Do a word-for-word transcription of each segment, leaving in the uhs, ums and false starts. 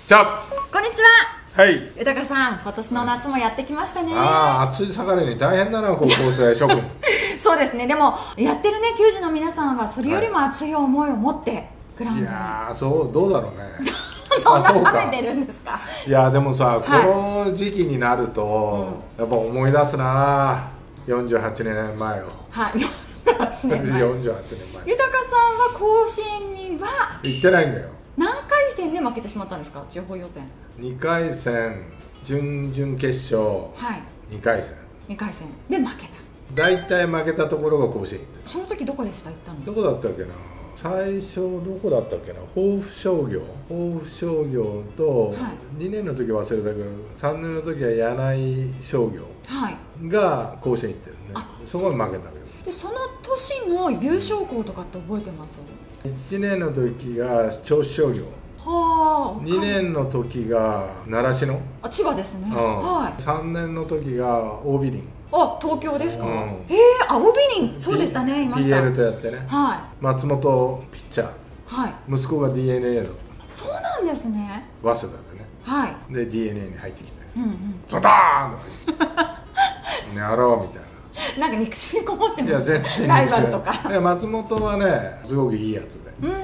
じゃあこんにちは。 はい。 豊さん、今年の夏もやってきましたね。 ああ、暑い盛りに大変だな、高校生諸君。 そうですね。でもやってるね球児の皆さんはそれよりも熱い思いを持ってグラウンドに。 いやー、そうどうだろうね。 そんな冷めてるんですか。 いやでもさ、 はい、 この時期になると、うん、やっぱ思い出すな。よんじゅうはちねんまえを。 はい。よんじゅうはちねんまえ。 よんじゅうはちねんまえ。 豊さんは甲子園には行ってないんだよ。 何回戦で負けてしまったんですか、地方予選。 にかい戦、準々決勝、はい、にかい戦。 にかい戦で負けた。 大体負けたところが甲子園。 その時どこでした、行ったの。 どこだったっけな。最初どこだったっけな。防府商業防府商業と、はい、にねんの時忘れたけどさんねんの時は柳井商業が甲子園行ってるね、はい、そこは負けたけど。 でその年の優勝校とかって覚えてます？ いちねんの時が銚子商業、はあ、にねんの時が習志野、 あ、千葉ですね、うん、 はい、さんねんの時がオービリン、 あ、東京ですか、うん、へえ、あ、オービリン、そうでしたね、いました。 ピーエル とやってね、はい、松本ピッチャー、はい、息子が ディーエヌエー だった。 そうなんですね、 早稲田でね、はい、で ディーエヌエー に入ってきて、うんうん、ゾターンとか言ってやろうみたいな。 なんか憎しみこもってます。 いや全然ライバルとか。 いや松本はねすごくいいやつで、うん、うん、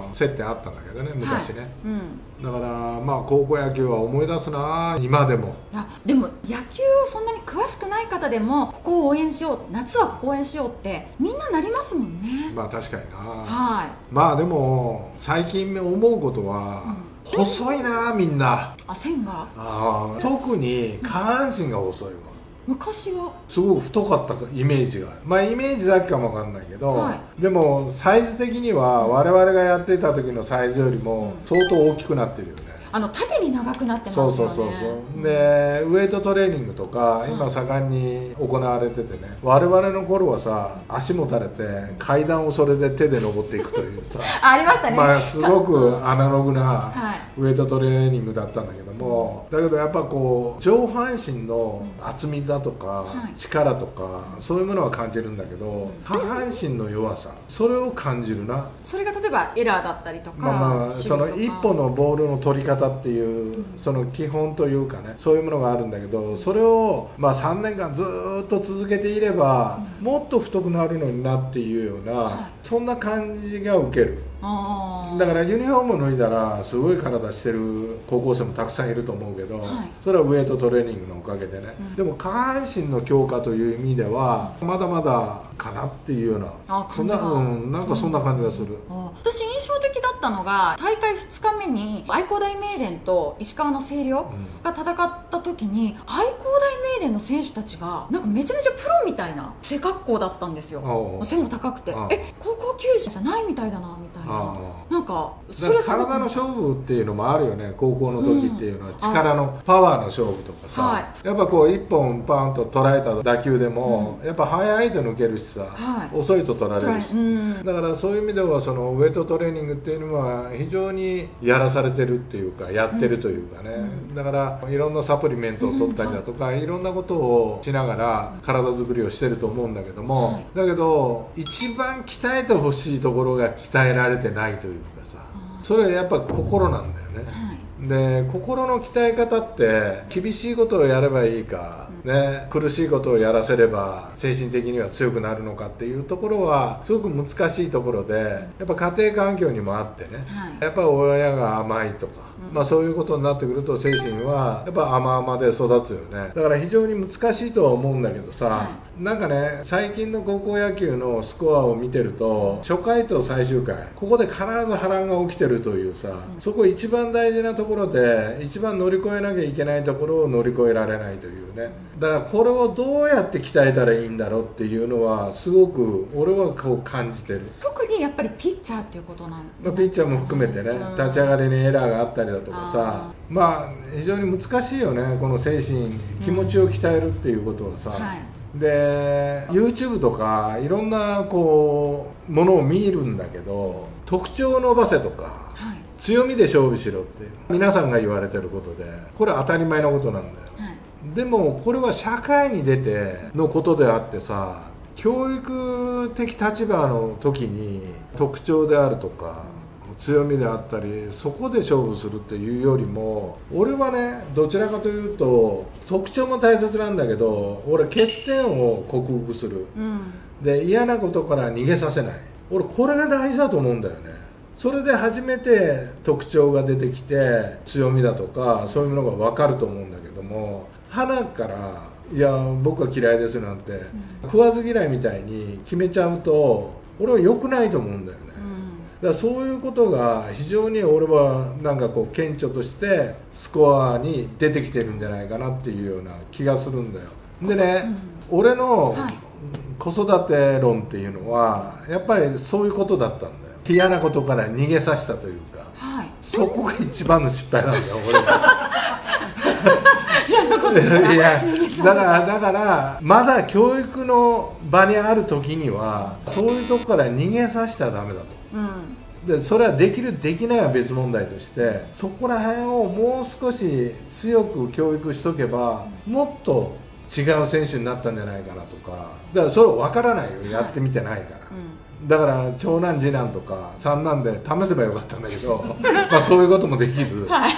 接点あったんだけどね昔ね、はい、うん、だからまあ高校野球は思い出すな今でも。 いやでも野球をそんなに詳しくない方でもここを応援しよう、夏はここを応援しようってみんななりますもんね。 まあ確かにな、 はい、 まあでも最近思うことは、うん、細いなみんな。 あ、線が、 あ、特に下半身が細いわ。 昔はすごく太かったイメージがある。まあイメージだけかもわかんないけど、はい、でもサイズ的には我々がやっていた時のサイズよりも相当大きくなってるよね。 あの縦に長くなってますよね。 そうそうそうそう、うん、でウエイトトレーニングとか今盛んに行われててね、我々の頃はさ足もたれて階段をそれで手で登っていくというさありましたね。 まあすごくアナログなウエイトトレーニングだったんだけども、だけどやっぱこう上半身の厚みだとか力とかそういうものは感じるんだけど、下半身の弱さ、それを感じるな。 それが例えばエラーだったりとか、 まあまあその一歩のボールの取り方っていうその基本というかね、そういうものがあるんだけど、それをまあさんねんかんずっと続けていればもっと太くなるのになっていうような、そんな感じが受ける。だからユニフォームを脱いだらすごい体してる高校生もたくさんいると思うけど、はい、それはウエイトトレーニングのおかげでね、うん、でも下半身の強化という意味ではまだまだかなっていうような、あ、そんな、うん、なんかそんな感じがする。 私印象的だったのが大会ふつかめに愛工大名電と石川の星稜が戦った時に、うん、愛工大名電の選手たちがなんかめちゃめちゃプロみたいな背格好だったんですよ。背も高くて、え、高校球児じゃないみたいだなみたいな。なんかそれ体の勝負っていうのもあるよね。高校の時っていうのは力のパワーの勝負とかさ、はい、やっぱこう一本パンと捉えた打球でも、うん、やっぱ速いと抜けるしさ、はい、遅いと取られるし、うん、だからそういう意味ではそのウエイトトレーニングっていうのは非常にやらされてるっていうかやってるというかね、うん、だからいろんなサプリメントを取ったりだとか、うん、いろんなことをしながら体作りをしてると思うんだけども、はい、だけど一番鍛えてほしいところが鍛えられてないというかさ、それはやっぱ心なんだよね、はい、で心の鍛え方って厳しいことをやればいいか、うん、ね、苦しいことをやらせれば精神的には強くなるのかっていうところはすごく難しいところで、やっぱ家庭環境にもあってね、はい、やっぱ親が甘いとか、まあそういうことになってくると精神はやっぱ甘々で育つよね。だから非常に難しいとは思うんだけどさ、はい、なんかね最近の高校野球のスコアを見てると初回と最終回ここで必ず波乱が起きてるというさ、うん、そこ一番大事なところで一番乗り越えなきゃいけないところを乗り越えられないというね、だからこれをどうやって鍛えたらいいんだろうっていうのはすごく俺はこう感じてる。 特にやっぱりピッチャーっていうことなんで、まあ、ピッチャーも含めてね、うん、立ち上がりにエラーがあったりだとかさ、まあ非常に難しいよね、この精神気持ちを鍛えるっていうことはさ、うん、はい、で YouTube とかいろんなこうものを見るんだけど、特徴を伸ばせとか、はい、強みで勝負しろって皆さんが言われてることで、これは当たり前のことなんだよ、はい、でもこれは社会に出てのことであってさ、教育的立場の時に特徴であるとか強みであったりそこで勝負するっていうよりも、俺はねどちらかというと特徴も大切なんだけど、俺欠点を克服する、うん、で嫌なことから逃げさせない、俺これが大事だと思うんだよね。それで初めて特徴が出てきて強みだとかそういうものが分かると思うんだけども、鼻からいや僕は嫌いですなんて、うん、食わず嫌いみたいに決めちゃうと俺は良くないと思うんだよね、うん、だからそういうことが非常に俺はなんかこう顕著としてスコアに出てきてるんじゃないかなっていうような気がするんだよ。でね、うん、俺の子育て論っていうのはやっぱりそういうことだったんだよ。嫌なことから逃げさせたというか、はい、そこが一番の失敗なんだよ俺は。いやだからだからまだ教育の場にある時にはそういうとこから逃げさせちゃダメだと、うん、でそれはできるできないは別問題として、そこら辺をもう少し強く教育しとけばもっと違う選手になったんじゃないかなとか。だからそれ分からないよ、やってみてないから、はい、うん、だから長男次男とか三男で試せばよかったんだけどまあそういうこともできず、はい、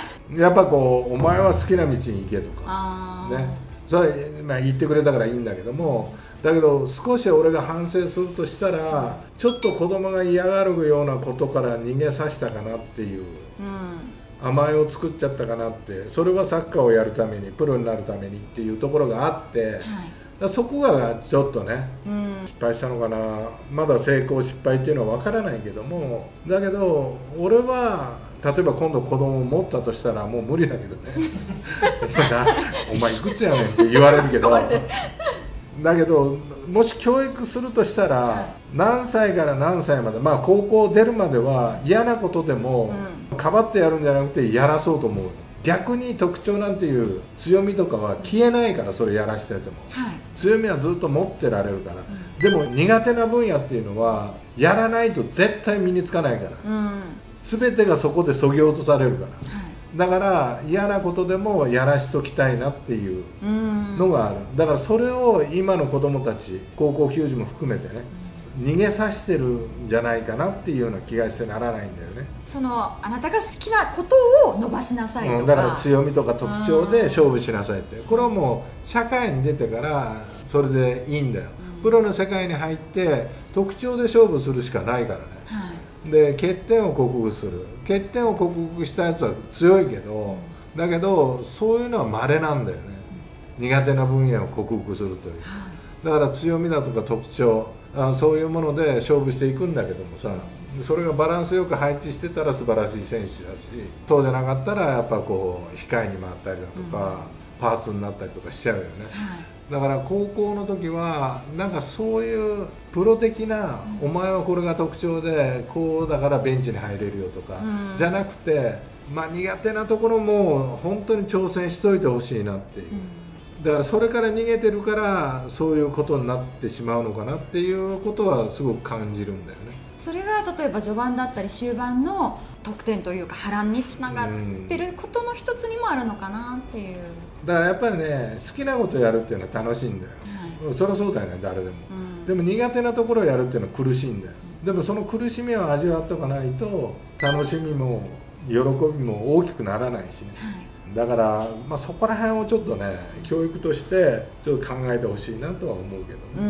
やっぱこうお前は好きな道に行けとかね、それ、まあ、言ってくれたからいいんだけども、だけど少し俺が反省するとしたらちょっと子供が嫌がるようなことから逃げさせたかなっていう、うん、甘えを作っちゃったかなって、それはサッカーをやるためにプロになるためにっていうところがあって、はい、だそこがちょっとね、うん、失敗したのかな。まだ成功失敗っていうのは分からないけども、だけど俺は例えば今度子供を持ったとしたらもう無理だけどねお前いくつやねんって言われるけどだけどもし教育するとしたら何歳から何歳まで、まあ高校出るまでは嫌なことでもかばってやるんじゃなくてやらそうと思う。逆に特徴なんていう強みとかは消えないから、それやらしてても、はい、強みはずっと持ってられるから、うん、でも苦手な分野っていうのはやらないと絶対身につかないから、うん、全てがそこでそぎ落とされるから、はい、だから嫌なことでもやらしときたいなっていうのがある。だからそれを今の子供たち高校球児も含めてね、逃げさせてるんじゃないかなっていうような気がしてならないんだよね。 そのあなたが好きなことを伸ばしなさいとか、うん、 だから強みとか特徴で勝負しなさいって、これはもう社会に出てからそれでいいんだよ、うん、プロの世界に入って特徴で勝負するしかないからね、はい、で欠点を克服する。欠点を克服したやつは強いけど、うん、だけどそういうのは稀なんだよね、うん、苦手な分野を克服するという、はい、だから強みだとか特徴、あそういうもので勝負していくんだけどもさ、それがバランスよく配置してたら素晴らしい選手だし、そうじゃなかったらやっぱこう控えに回ったりだとか、うん、パーツになったりとかしちゃうよね、はい、だから高校の時はなんかそういうプロ的な、うん、お前はこれが特徴でこうだからベンチに入れるよとか、うん、じゃなくて、まあ、苦手なところも本当に挑戦しといてほしいなっていう、うん、だからそれから逃げてるからそういうことになってしまうのかなっていうことはすごく感じるんだよね。 それが例えば序盤だったり終盤の得点というか波乱につながってることの一つにもあるのかなっていう、 うん、だからやっぱりね好きなことをやるっていうのは楽しいんだよ、はい、そりゃそうだよね誰でも、うん、でも苦手なところをやるっていうのは苦しいんだよ、うん、でもその苦しみを味わっておかないと楽しみも喜びも大きくならないしね、はい、だから、まあ、そこら辺をちょっとね教育としてちょっと考えてほしいなとは思うけどね。うん、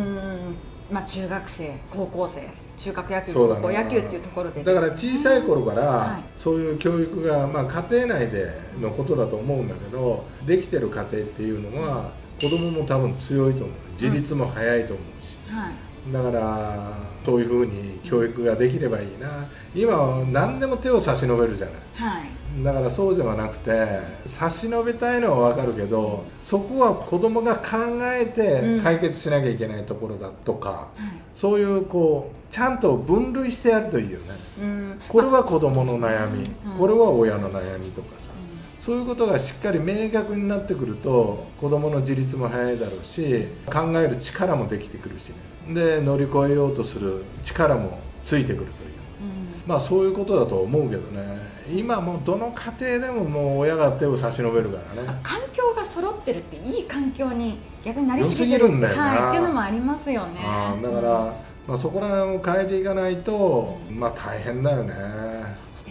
まあ、中学生高校生中学野球高校野球っていうところで、 ね、だから小さい頃からそういう教育が、まあ、家庭内でのことだと思うんだけどできてる家庭っていうのは子供も多分強いと思う、自立も早いと思うし、うんはい、だからそういうふうに教育ができればいいな。今は何でも手を差し伸べるじゃない、はい、だからそうではなくて差し伸べたいのは分かるけどそこは子供が考えて解決しなきゃいけないところだとか、うんはい、そういうこうちゃんと分類してやるといいよね、うん、これは子供の悩み、うん、これは親の悩みとかさ、うん、そういうことがしっかり明確になってくると子供の自立も早いだろうし考える力もできてくるし、ね、で乗り越えようとする力もついてくるという、うん、まあそういうことだと思うけどね。今もうどの家庭でももう親が手を差し伸べるからね。 環境が揃ってるっていい環境に逆になりすぎてるって、はい、っていうのもありますよね。 あだから、うんまあ、そこら辺を変えていかないと、まあ大変だよね。 そう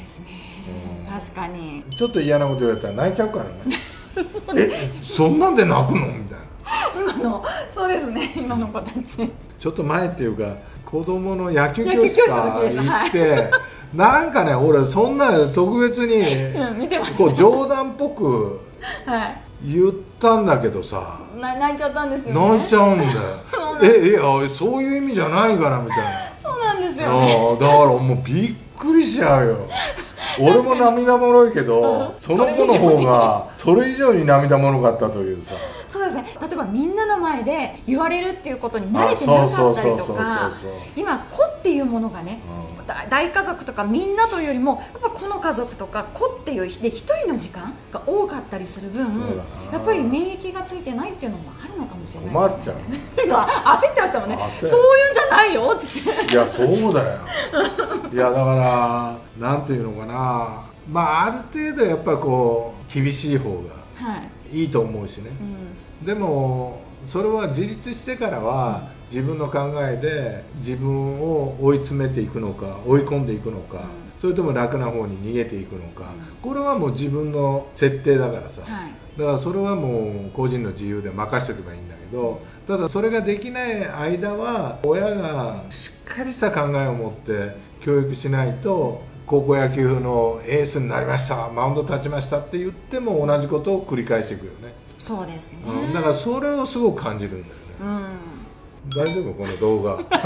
確かにちょっと嫌なこと言われたら泣いちゃうからねえそんなんで泣くのみたいな今のそうですね今の子たちちょっと前っていうか子供の野球教室か行って、はい、なんかね俺そんな特別に見てましたこう冗談っぽく言ったんだけどさ、 な泣いちゃったんですよね泣いちゃうんだよええあそういう意味じゃないからみたいなそうなんですよねだからもうびっくりしちゃうよ俺も涙もろいけど、うん、その子の方がそれ以上に涙もろかったというさそうですね例えばみんなの前で言われるっていうことに慣れてなかったりとか今子っていうものがね、うん、大家族とかみんなというよりもやっぱ子の家族とか子っていうで一人の時間が多かったりする分やっぱり免疫がついてないっていうのもあるのかもしれない、ね、 困っちゃう焦ってましたもんねそういうんじゃないよっつっていやそうだよいやだからなんていうのかなまあある程度やっぱこう厳しい方がいいと思うしね、はいうん、でもそれは自立してからは自分の考えで自分を追い詰めていくのか追い込んでいくのか、うん、それとも楽な方に逃げていくのか、うん、これはもう自分の設定だからさ、はい、だからそれはもう個人の自由で任せておけばいいんだけどただそれができない間は親がしっかりした考えを持って教育しないと高校野球のエースになりましたマウンド立ちましたって言っても同じことを繰り返していくよねそうですね、 うん、だからそれをすごく感じるんだよね、うん大丈夫この動画だ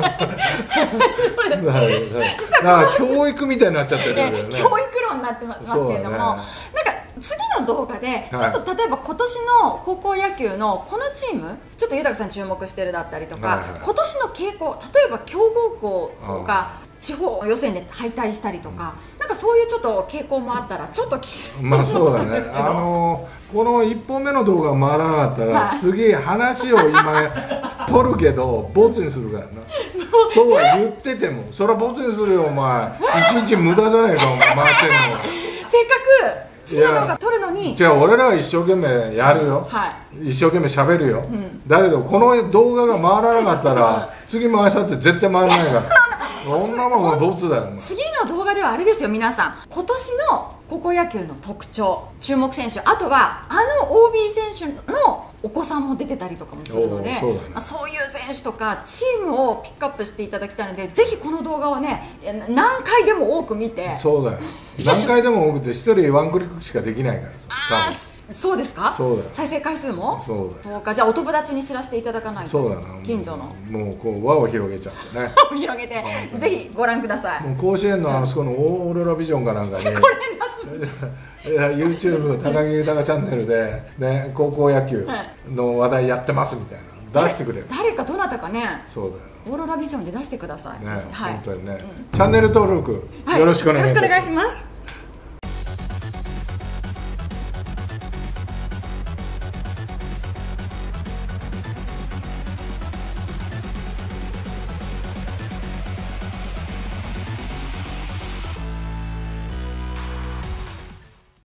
から教育みたいになっちゃってるよね教育論になってますけれども、ね、なんか次の動画でちょっと例えば今年の高校野球のこのチームちょっと豊さん注目してるだったりとか、はいはい、今年の傾向例えば強豪校が地方予選で敗退したりとか、うん、なんかそういうちょっと傾向もあったらちょっと聞きたいまあそうだねあのこのいっぽんめの動画回らなかったら、はい、次話を今撮るけどボツにするからなそうは言っててもそれはボツにするよお前一日無駄じゃないかお前回してんのはせっかく次の動画撮るのにじゃあ俺らは一生懸命やるよ、はい、一生懸命喋るよ、うん、だけどこの動画が回らなかったら次回したって絶対回らないからそんなもんはボツだよ次の動画ではあれですよ皆さん今年の高校野球の特徴注目選手あとはあの オービー 選手のお子さんも出てたりとかもするので そう、ね、そういう選手とかチームをピックアップしていただきたいのでぜひこの動画をね何回でも多く見てそうだよ何回でも多くて一人ワンクリックしかできないからさあそうですかそうだよ再生回数もそうだよそうかじゃあお友達に知らせていただかないとそうだな近所のもうこう輪を広げちゃってね広げてぜひご覧くださいもう甲子園のあそこのオーロラビジョンかなんかにこれ出す YouTube 高木豊チャンネルで、ね、高校野球の話題やってますみたいな出してくれる誰かどなたかねそうだよオーロラビジョンで出してくださいね、 はい、 本当にね、うん、チャンネル登録、はい、よろしくお願いします。